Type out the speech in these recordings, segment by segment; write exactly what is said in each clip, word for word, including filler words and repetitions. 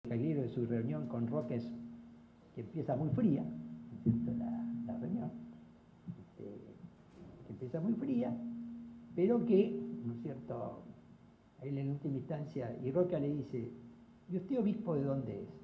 Cagliero de su reunión con Roca es que empieza muy fría, ¿no es cierto? La, la reunión, este, que empieza muy fría, pero que, ¿no es cierto?, él en última instancia, y Roca le dice, ¿y usted obispo de dónde es?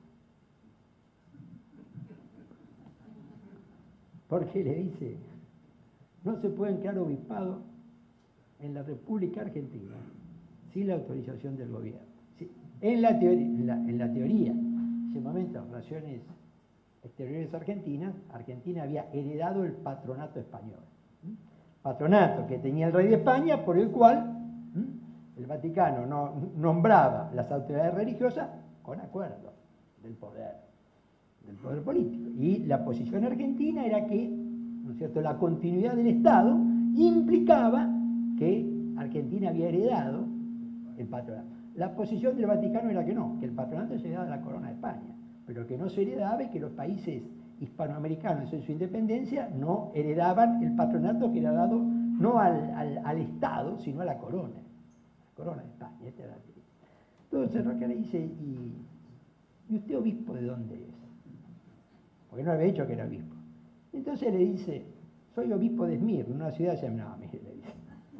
Porque le dice, no se puede crear obispado en la República Argentina sin la autorización del gobierno. Sí, en, la teoría, en, la, en la teoría, en ese momento, Relaciones Exteriores Argentinas, Argentina había heredado el patronato español. ¿Mm? Patronato que tenía el rey de España, por el cual ¿Mm? el Vaticano no, nombraba las autoridades religiosas con acuerdo del poder, del poder político. Y la posición argentina era que, ¿no es cierto?, la continuidad del Estado implicaba que Argentina había heredado el patronato. La posición del Vaticano era que no, que el patronato se heredaba de la corona de España, pero que no se heredaba y que los países hispanoamericanos en su independencia no heredaban el patronato que era dado no al, al, al Estado, sino a la corona, la corona de España. Este era el... Entonces Roca le dice, ¿y, ¿y usted obispo de dónde es? Porque no había dicho que era obispo. Entonces le dice, soy obispo de Esmirna, una ciudad que se llama, no, mire, le dice.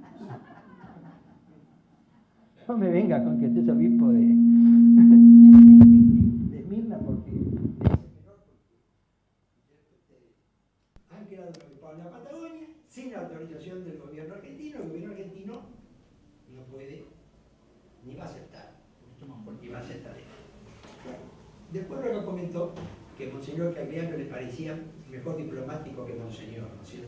No me venga con que usted es obispo de, de Esmirna, porque han creado un obispado en la Patagonia sin la autorización del gobierno argentino. El gobierno argentino no puede ni va a aceptar, porque va a aceptar esto. Después Roca comentó que Monseñor Cagliano le parecía mejor diplomático que Monseñor, ¿no es cierto?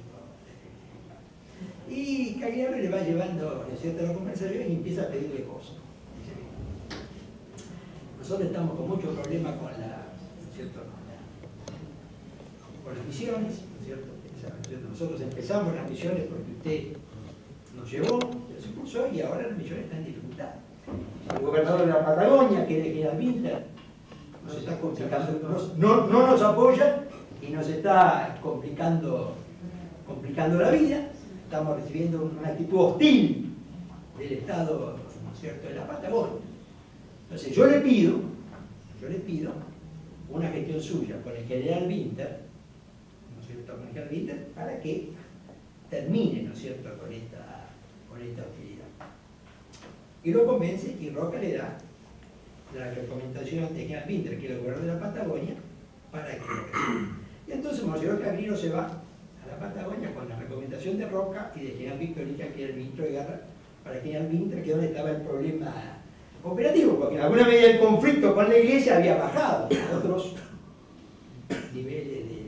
Y Cagliano le va llevando, ¿no es cierto?, la conversación y empieza a pedirle cosas. Dice, nosotros estamos con muchos problemas con la, ¿no es cierto?, con, la, con las misiones, ¿no es cierto? Nosotros empezamos las misiones porque usted nos llevó, se puso y ahora las misiones están en dificultad. El gobernador de la Patagonia, que es General Winter, nos está complicando, nos, no, no nos apoya y nos está complicando, complicando la vida. Estamos recibiendo una actitud hostil del Estado, ¿no es cierto?, de la Patagonia. Entonces yo le pido, yo le pido una gestión suya con el general Winter, ¿no es cierto?, con el general Winter, para que termine, ¿no es cierto?, con esta, con esta hostilidad. Y lo convence y Roca le da la recomendación ante general Winter, que es el gobernador de la Patagonia, para que lo reciba. Y entonces Monseñor Cagliano se va a la Patagonia con la recomendación de Roca y de general Víctor Licha, que era el ministro de guerra, para general Winter, que es donde estaba el problema operativo, porque en alguna medida el conflicto con la Iglesia había bajado a otros niveles de,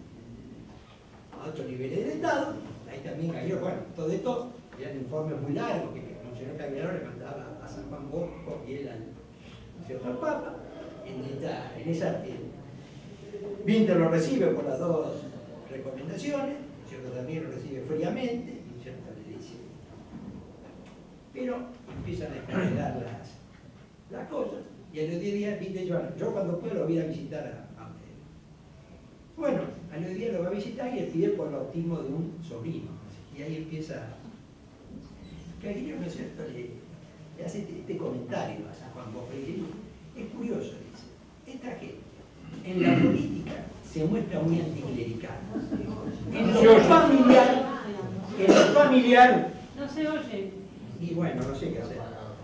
a otros niveles del Estado. Ahí también cayó, bueno, todo esto eran informes muy largos que el Monseñor Cagliano le mandaba a San Juan Bosco y él al, ¿cierto?, al Papa. En, esta, en esa eh, Winter lo recibe por las dos recomendaciones, ¿cierto?, también lo recibe fríamente, ¿cierto?, le dice, pero empiezan a escalar las, las cosas, y a los diez días Winter dice, bueno, yo cuando puedo lo voy a visitar a, a usted. Bueno, a los diez días lo va a visitar y le pide por el bautismo de un sobrino, y ahí empieza, Cagliano, ¿no es cierto?, le, le hace este, este comentario a San Juan Bosco, y dice, es curioso, dice, esta gente en la política se muestra muy anticlerical. En lo familiar, en lo familiar, no se oye. Y bueno, no sé qué hacer.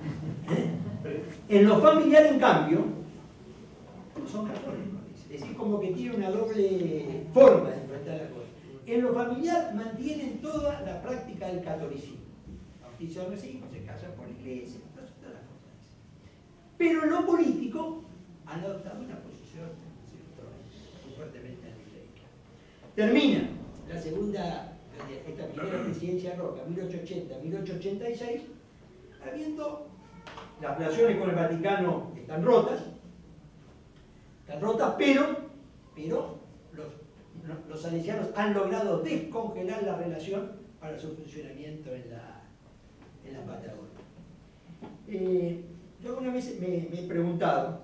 En lo familiar, en cambio, son católicos, es decir, como que tiene una doble forma de enfrentar la cosa. En lo familiar mantienen toda la práctica del catolicismo. Bautizan a los hijos, se casan por la iglesia, todas las cosas. Pero en lo político han adoptado una posición, muy fuertemente anticlerical. Termina la segunda, esta primera presidencia de Roca, mil ochocientos ochenta a mil ochocientos ochenta y seis, habiendo las relaciones con el Vaticano están rotas, están rotas, pero, pero los, los salesianos han logrado descongelar la relación para su funcionamiento en la, en la Patagonia. Eh, yo alguna vez me, me he preguntado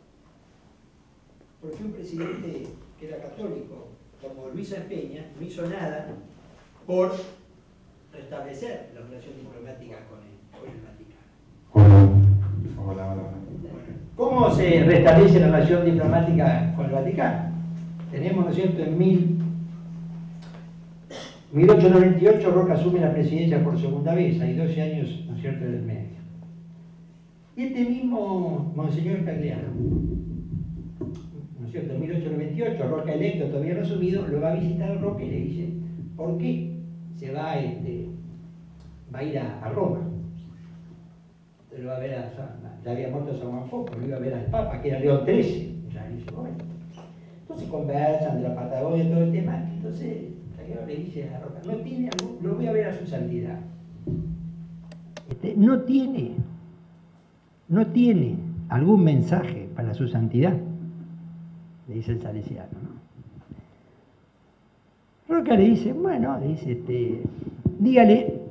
por qué un presidente que era católico como Luis Peña no hizo nada por restablecer la relación diplomática con el, con el Vaticano. Hola, hola, hola. ¿Cómo se restablece la relación diplomática con el Vaticano? Tenemos, ¿no es cierto?, en mil ochocientos noventa y ocho Roca asume la presidencia por segunda vez, hay doce años, ¿no es cierto?, en el medio. Y este mismo Monseñor Cagliano, ¿no es cierto?, en mil ochocientos noventa y ocho, Roca electo, todavía no asumido, lo va a visitar a Roca y le dice, ¿por qué se va, este, va a ir a, a Roma? Entonces lo va a ver a, ya había muerto San Juan Pablo, lo iba a ver al Papa, que era León trece, ya en ese momento. Entonces conversan de la Patagonia y todo el tema, entonces Cagliano le dice a Roca, no tiene algún, lo voy a ver a su santidad. Este, no tiene, no tiene algún mensaje para su santidad, le dice el salesiano, ¿no? Roca le dice, bueno, le dice, este, dígale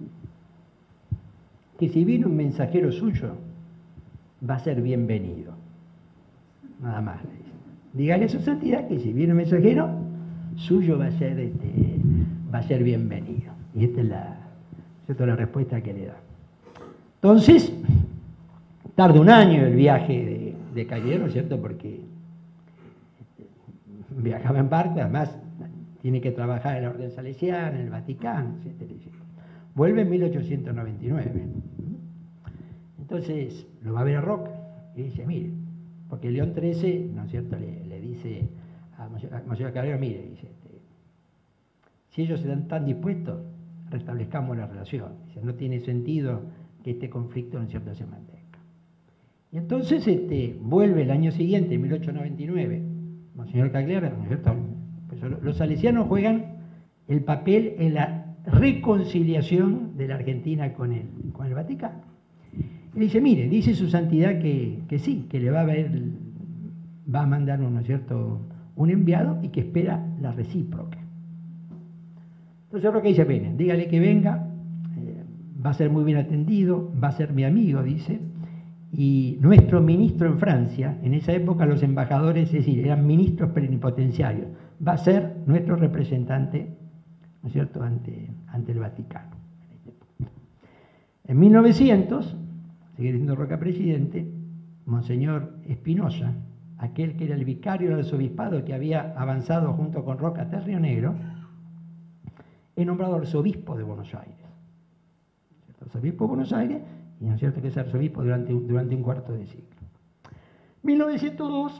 que si viene un mensajero suyo, va a ser bienvenido. Nada más le dice. Dígale a su santidad que si viene un mensajero suyo va a ser, este, va a ser bienvenido. Y esta es la, esta es la respuesta que le da. Entonces, tarda un año el viaje de, de Cagliano, ¿cierto? Porque este, viajaba en barco, además tiene que trabajar en la Orden Salesiana, en el Vaticano, etcétera, etcétera. Vuelve en mil ochocientos noventa y nueve. Entonces lo va a ver a Roca y dice, mire, porque León trece, ¿no es cierto?, le, le dice a Monseñor Cagliano, mire, dice, este, si ellos están tan dispuestos, restablezcamos la relación. Dice, no tiene sentido que este conflicto, ¿no es cierto?, se mantenga. Y entonces este, vuelve el año siguiente, en mil ochocientos noventa y nueve, Monseñor Cagliano, ¿no es cierto?, pues los salesianos juegan el papel en la reconciliación de la Argentina con el, con el Vaticano. Y dice, mire, dice su santidad que, que sí, que le va a ver, va a mandar, ¿no es cierto?, un enviado y que espera la recíproca. Entonces Roca dice, ven, dígale que venga, eh, va a ser muy bien atendido, va a ser mi amigo, dice, y nuestro ministro en Francia, en esa época los embajadores, es decir, eran ministros plenipotenciarios, va a ser nuestro representante, ¿no es cierto?, ante, ante el Vaticano. En mil novecientos, sigue siendo Roca presidente, Monseñor Espinosa, aquel que era el vicario del arzobispado que había avanzado junto con Roca hasta el Río Negro, es nombrado arzobispo de Buenos Aires. Arzobispo de Buenos Aires, y no es cierto que es arzobispo durante, durante un cuarto de siglo. mil novecientos dos,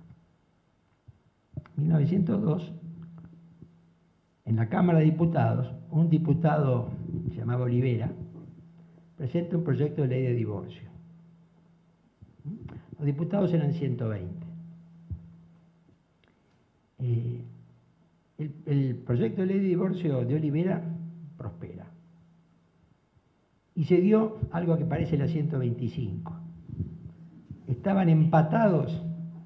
mil novecientos dos, en la Cámara de Diputados, un diputado que se llamaba Olivera presenta un proyecto de ley de divorcio. Los diputados eran ciento veinte. Eh, el, el proyecto de ley de divorcio de Olivera prospera. Y se dio algo que parece la ciento veinticinco. Estaban empatados.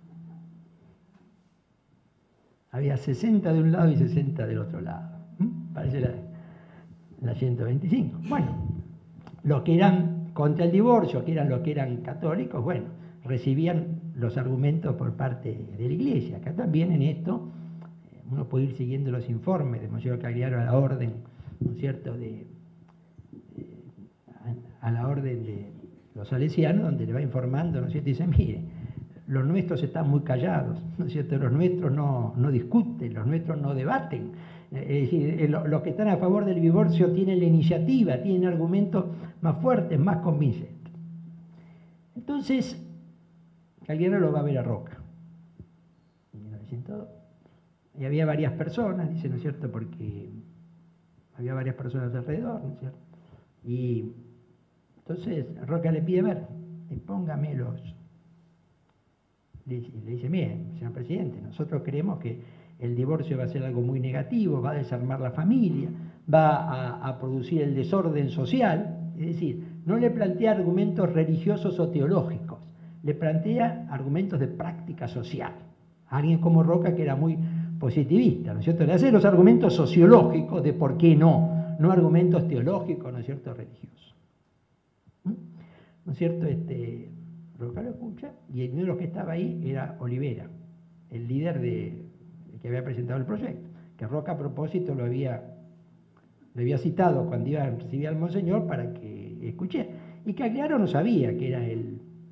Había sesenta de un lado y sesenta del otro lado. ¿Mm? Parece la, la ciento veinticinco. Bueno, los que eran contra el divorcio, que eran los que eran católicos, bueno, recibían los argumentos por parte de la Iglesia. Acá también en esto uno puede ir siguiendo los informes de Monseñor Cagliano a la orden, ¿no es cierto?, de, de, a la orden de los salesianos, donde le va informando, ¿no es cierto?, y dice, mire, los nuestros están muy callados, ¿no es cierto?, los nuestros no, no discuten, los nuestros no debaten. Es decir, los que están a favor del divorcio tienen la iniciativa, tienen argumentos más fuertes, más convincentes. Entonces, Cagliano lo va a ver a Roca. En mil novecientos dos. Y había varias personas, dice, ¿no es cierto?, porque había varias personas alrededor, ¿no es cierto? Y entonces Roca le pide ver, póngamelos. Le, le dice, bien, señor presidente, nosotros creemos que el divorcio va a ser algo muy negativo, va a desarmar la familia, va a, a producir el desorden social. Es decir, no le plantea argumentos religiosos o teológicos, le plantea argumentos de práctica social. Alguien como Roca, que era muy positivista, ¿no es cierto? Le hace los argumentos sociológicos de por qué no, no argumentos teológicos, ¿no es cierto?, religiosos. ¿Mm? ¿No es cierto? Este, Roca lo escucha, y uno de los que estaba ahí era Olivera, el líder de, que había presentado el proyecto, que Roca a propósito lo había, lo había citado cuando iba a recibir al monseñor para que escuche, y Cagliano no sabía que era el,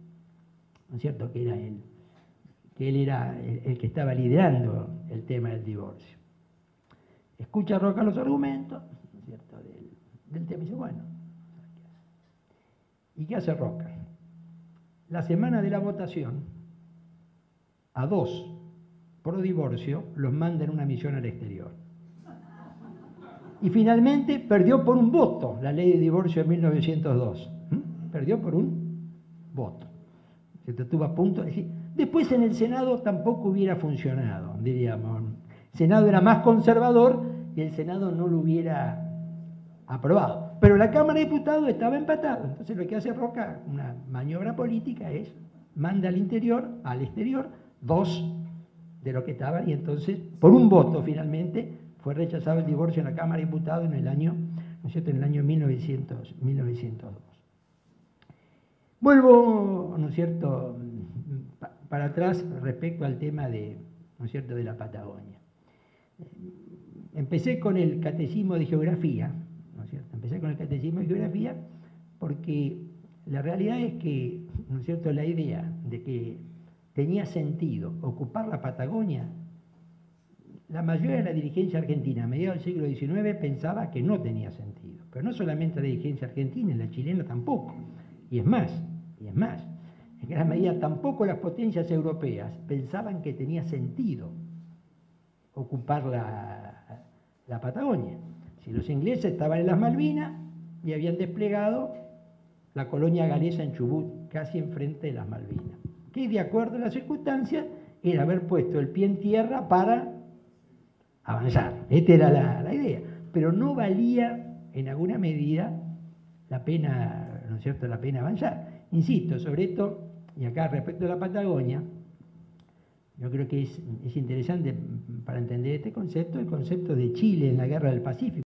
¿no es cierto?, que era él, que él era el, el que estaba liderando el tema del divorcio. Escucha Roca los argumentos, ¿no es cierto?, del, del tema y dice, bueno, ¿y qué hace Roca? La semana de la votación, a dos pro divorcio los manda en una misión al exterior. Y finalmente perdió por un voto la ley de divorcio de mil novecientos dos. ¿Mm? Perdió por un voto. Se estuvo a punto de decir. Después en el Senado tampoco hubiera funcionado, diríamos. El Senado era más conservador y el Senado no lo hubiera aprobado. Pero la Cámara de Diputados estaba empatada. Entonces lo que hace Roca, una maniobra política, es manda al interior, al exterior, dos de lo que estaban, y entonces, por un voto finalmente, fue rechazado el divorcio en la Cámara de Diputados en el año, ¿no es cierto?, en el año mil novecientos dos. Vuelvo, ¿no es cierto?, para atrás respecto al tema de, ¿no es cierto?, de la Patagonia. Empecé con el Catecismo de Geografía, ¿no es cierto? Empecé con el Catecismo de Geografía porque la realidad es que, ¿no es cierto?, la idea de que tenía sentido ocupar la Patagonia, la mayoría de la dirigencia argentina a mediados del siglo diecinueve pensaba que no tenía sentido. Pero no solamente la dirigencia argentina, la chilena tampoco. Y es más, y es más, en gran medida tampoco las potencias europeas pensaban que tenía sentido ocupar la, la Patagonia. Si los ingleses estaban en las Malvinas y habían desplegado la colonia galesa en Chubut, casi enfrente de las Malvinas, que de acuerdo a las circunstancias era haber puesto el pie en tierra para avanzar. Esta era la, la idea. Pero no valía en alguna medida la pena, ¿no es cierto?, la pena avanzar. Insisto, sobre esto, y acá respecto a la Patagonia, yo creo que es, es interesante para entender este concepto, el concepto de Chile en la Guerra del Pacífico.